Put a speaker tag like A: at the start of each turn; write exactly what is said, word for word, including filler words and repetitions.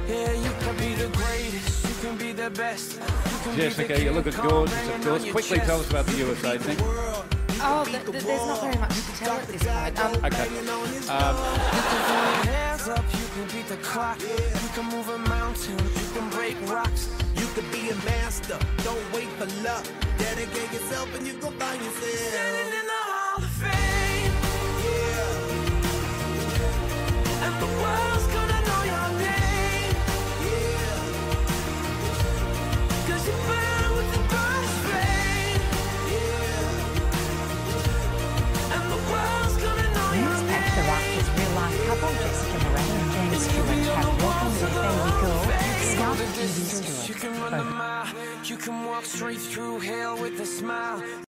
A: Yeah, you can be the greatest, you can be the best.
B: Jessica, you look gorgeous, of course. Quickly tell us about the U S A thing.
C: Oh, th th there's not very much to tell at this point. Um,
B: Okay. Um,
A: Hands up, you can beat the clock. You can move a mountain, you can break rocks.
D: You could be a master, don't wait for luck. Dedicate yourself and you go find yourself.
A: Standing in the Hall of Fame. Yeah. And the world's gonna know your name.
D: Yeah.
A: Cause you burn with the burst flame. Yeah. And the world's gonna know your
E: News
A: name.
E: at the Rafters real-life couple Jessica Marais and James Stewart have welcomed their baby girl, Scout P S
A: You can run the mile, you can walk straight through hell with a smile.